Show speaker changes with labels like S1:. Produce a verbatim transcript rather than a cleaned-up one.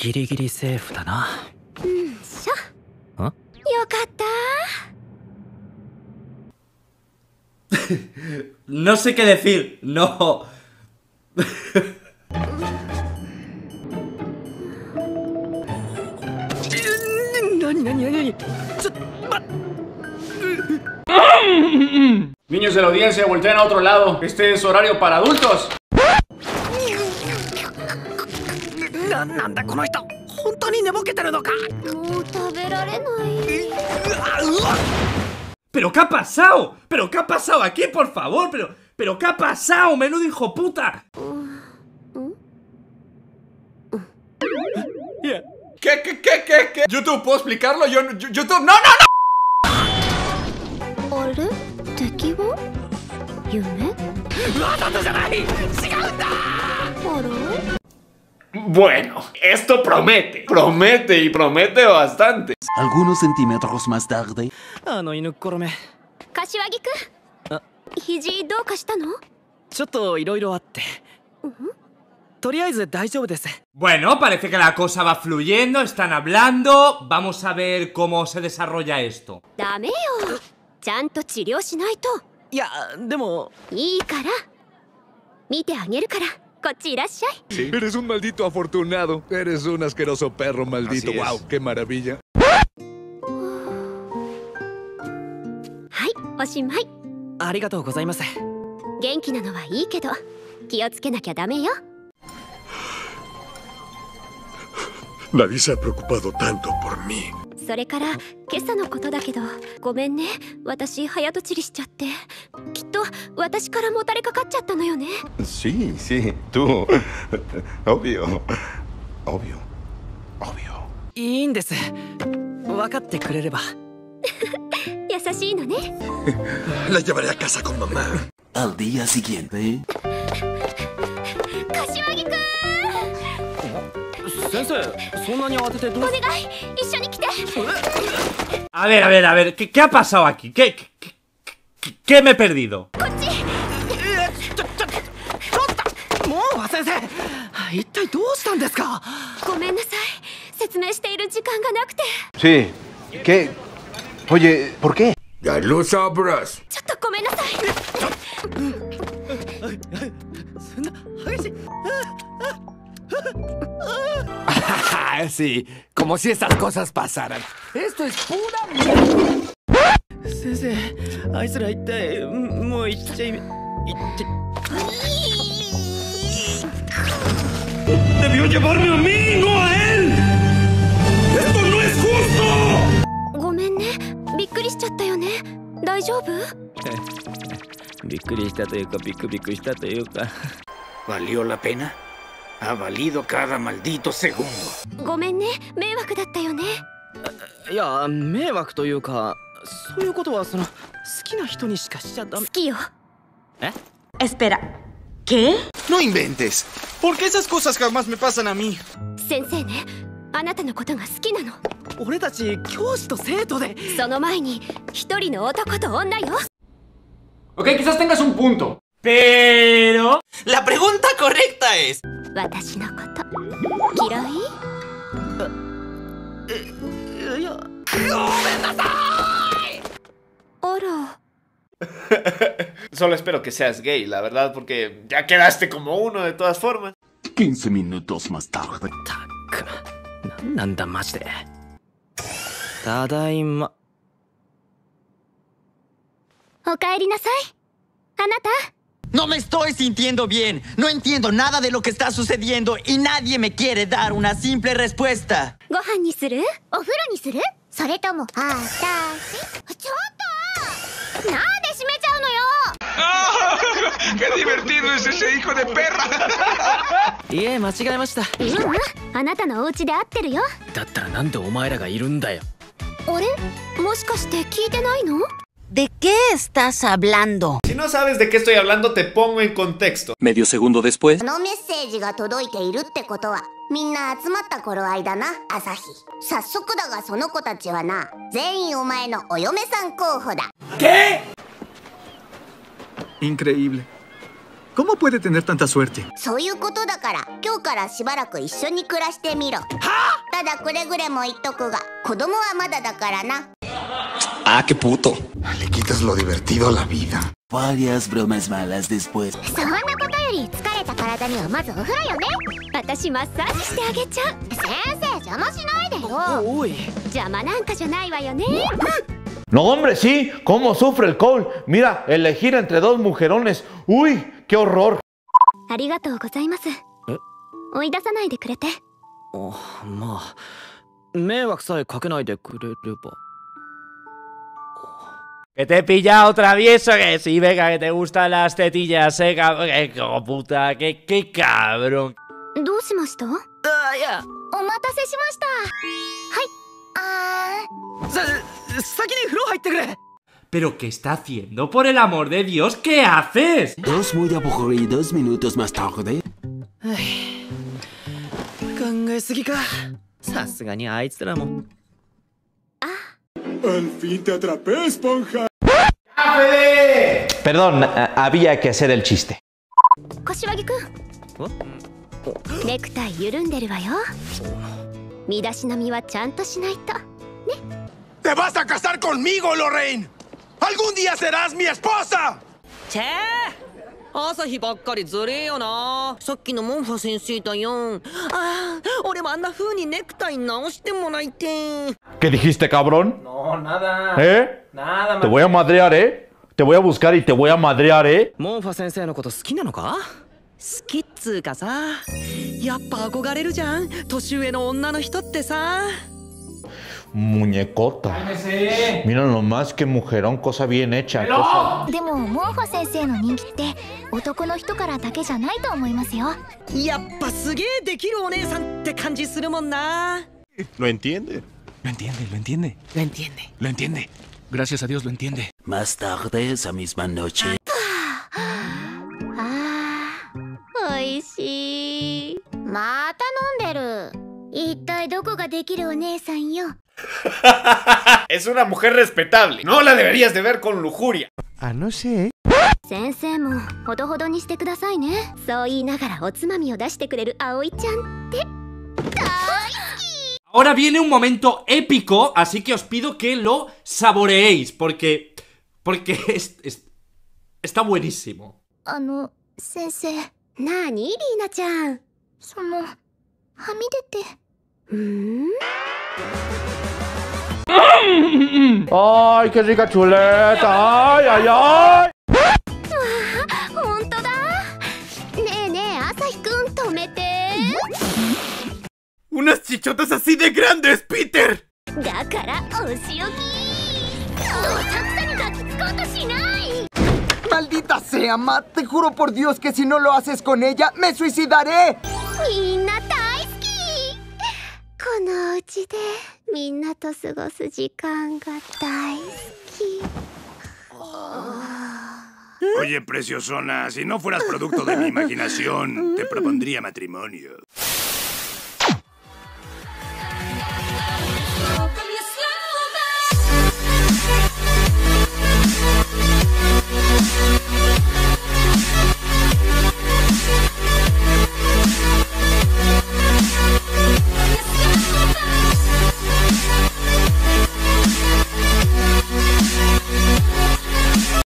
S1: ギリギリセーフだな。
S2: うんしょ。
S1: ん？
S2: よかった。
S3: No sé qué decir. No.
S4: Niños de la audiencia, volteen a otro lado. Este es horario para adultos.
S3: ¿Pero qué ha pasado? ¿Pero qué ha pasado aquí, por favor? ¿Pero, pero qué ha pasado? ¡Menudo hijo puta!
S4: ¿Qué, qué, qué, qué, qué? YouTube, ¿puedo explicarlo? Yo, yo YouTube, no, no, no. Bueno, esto promete, promete y promete bastante.
S5: Algunos centímetros más tarde.
S1: あの犬っころめ。
S2: 柏木くん。
S1: あ、
S2: 肘どうかしたの？
S1: ちょっといろいろあって。とりあえず大丈夫です。
S3: Bueno, parece que la cosa va fluyendo, están hablando. Vamos a ver cómo se desarrolla esto.
S2: ダメよ。ちゃんと治療しないと。
S1: いや、でも。
S2: いいから。見てあげるから。こっちいらっしゃい。
S6: Sí. Eres un maldito afortunado. Eres un asqueroso perro maldito. Wow, qué maravilla.
S2: はい、おしまい。
S1: ありがとうございます。
S2: 元気なのはいいけど、気をつけなきゃダメよ。
S6: Nadie se ha preocupado tanto por mí.
S2: それから今朝のことだけど、ごめんね。私早とちりしちゃって、きっと私からもたれかかっちゃったのよね。
S6: Sí, sí, tú. Obvio. Obvio. Obvio.
S1: いいんです。分かってくれれば。
S2: 優しいのね。
S6: La llevaré a casa con mamá.
S5: Al día siguiente.
S2: 柏木くん。
S1: 先生、そんなに慌ててどう？
S2: お願い、一緒に来て。
S3: A ver, a ver, a ver, ¿qué, qué ha pasado aquí? ¿Qué, qué, qué, qué me he perdido?
S2: こっち。
S1: ちょ、ちょ、ちょっと、もう先生、一体どうしたんですか？
S2: ごめんなさい。説明している時間がなくて。
S7: Sí. ¿Qué? Oye, ¿por qué?
S6: Ya lo sabrás.
S2: ちょっとごめんなさい。
S7: Sí, como si estas cosas pasaran. Esto es pura mierda.
S1: 先生、あいつら一体もう行っちゃい、行っちゃ。
S3: ¡Debió llevarme a mí, no a él! ¡Esto no es justo!
S2: ごめんね。びっくりしちゃったよね。大丈夫？
S1: びっくりしたというか、ビクビクしたというか。
S4: ¿Valió la pena? Ha valido cada maldito segundo.
S2: ごめんね。迷惑だったよね。
S1: いや、迷惑というか、そういうことはその好きな人にしかしちゃダメ。
S2: 好きよ。
S1: え
S8: ？Espera. ¿Qué?
S9: No inventes. ¿Por qué esas cosas jamás me pasan a mí?
S2: 先生ね、あなたのことが好きなの。
S1: 俺たち教師と生徒で。
S2: その前に一人の男と女よ。
S4: Ok, quizás tengas un punto.
S3: Pero...
S9: La pregunta correcta es...
S2: 私のこと嫌い？
S1: いや、
S2: あら。
S4: Solo espero que seas gay, la verdad, porque ya quedaste como uno de todas formas.
S5: quince minutos más tarde.
S1: たく、なんなんだマジで。ただいま。
S2: おかえりなさい。あなた。
S9: No me estoy sintiendo bien. No entiendo nada de lo que está sucediendo y nadie me quiere dar una simple respuesta.
S2: ご飯にする？お風呂にする？それとも、あたし。ちょっと！なんで閉めちゃうのよ。
S6: ¡Qué divertido es ese hijo de perra!
S1: いえ、間違えました。
S2: ううん、あなたのお家で会ってるよ。
S1: だったらなんでお前らがいるんだよ。
S2: あれ？もしかして聞いてないの？
S8: ¿De qué estás hablando?
S4: Si no sabes de qué estoy hablando, te pongo en contexto.
S5: Medio segundo después.
S10: このメッセージが届いているってことはみんな集まった頃合いだな、朝日。早速だがその子たちはな、全員お前のお嫁さん候補だ。
S3: ¿Qué?
S9: Increíble.
S11: ¿Cómo puede tener tanta suerte?
S10: そういうことだから今日からしばらく一緒に暮らしてみろ。はただくれぐれも言っとくが子供はまだだからな。
S12: Ah, qué puto.
S5: Le quitas lo divertido a la vida. Varias bromas malas después.
S2: そんなことより疲れた体にはまずお風呂よね。私マッサージしてあげちゃう。先生邪魔しないでよ。
S1: おい
S2: 邪魔なんかじゃないわよね。
S4: No, hombre, sí. ¿Cómo sufre el Cole? Mira, elegir entre dos mujerones. ¡Uy! ¡Qué horror!
S2: ありがとうございます。追い出さないでくれて。
S1: あ、まあ迷惑さえかけないでくれれば。
S3: Que te he pillado travieso, que sí, venga, que te gustan las tetillas, eh, cabrón, que como puta, que, que cabrón.
S2: どうしました？
S1: あ、いや
S2: お待たせしました。はい。あー。
S1: さ、先に風呂入ってくれ。
S3: ¿Pero qué está haciendo? Por el amor de Dios, ¿qué haces?
S5: Dos muy aburridos minutos más tarde.
S1: 考えすぎか。さすがにあいつらも。
S6: Al fin te atrapé, esponja.
S4: Perdón, había que hacer el chiste.
S2: 柏木くん。ネクタイ緩んでるわよ。身だしなみはちゃんとしないと。ね。
S6: ¡Te vas a casar conmigo, Lorraine! ¡Algún día serás mi esposa!
S1: チェー朝日ばっかりずれえよな。さっきのモンファ先生だよ。ああ、俺もあんな風にネクタイ直してもらいて。
S4: ¿Qué dijiste, cabrón?
S13: No, nada.
S4: ¿Eh?
S13: Nada,
S4: Te voy a madrear, ¿eh? Te voy a buscar y te voy a madrear, ¿eh?
S1: モンファ先生のこと好きなのか？好きっつうかさ、やっぱ憧れるじゃん。年上の女の人ってさ。
S4: Muñecota. Mira nomás que mujerón, cosa bien hecha. Cosa...
S2: でもモンファ先生の人気って男の人からだけじゃないと思いますよ。
S1: やっぱすげえできるお姉さんって感じするもんな。
S6: Lo entiende. Lo entiende, lo entiende.
S1: Lo entiende.
S6: Lo entiende. Gracias a Dios lo entiende.
S5: Más tarde esa misma noche.
S2: あー、おいしい。また飲んでる。一体どこができるお姉さんよ。
S4: Es una mujer respetable. No la deberías de ver con lujuria.
S6: Ah, no sé.
S2: 先生もほどほどにしてくださいね。そう言いながらおつまみを出してくれる葵ちゃんって大好き。
S3: Ahora viene un momento épico, así que os pido que lo saboreéis, porque... Porque es, es, está buenísimo.
S2: あの、先生。なに、リーナちゃん。その、はみ出て。ん
S4: ¡Ay, qué rica chuleta! ¡Ay, ay, ay!
S2: ほんとだ。ねえねえ、朝日くん止めて。
S6: ¡Unas chichotas así de grandes, Peter!
S2: だからお仕置き。どさくさに抱きつこうとしない。
S14: ¡Maldita sea, Matt! Te juro por Dios que si no lo haces con ella, me suicidaré.
S2: みんな大好き。このうちでみんなと過ごす時間が大好き。
S6: Oye, preciosona, si no fueras producto de mi imaginación, te propondría matrimonio.